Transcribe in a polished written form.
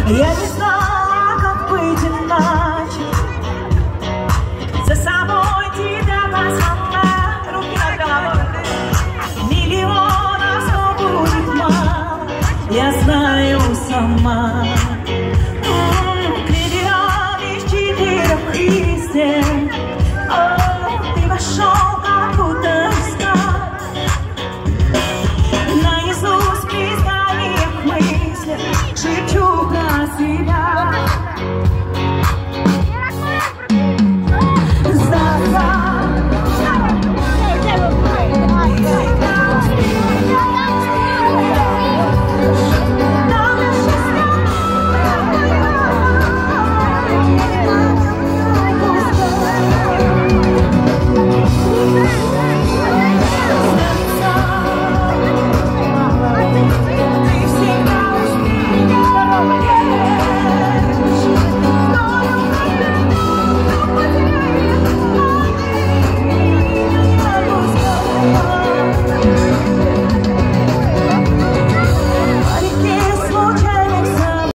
Я не знала, как быть иначе. За собой тебя позвала, руки над головой. Миллионов, но будет мало, я знаю сама. Клевера из 4 истин. О, ты вошел, как будто искал. Наизусть признание в мыслях шепчу про себя.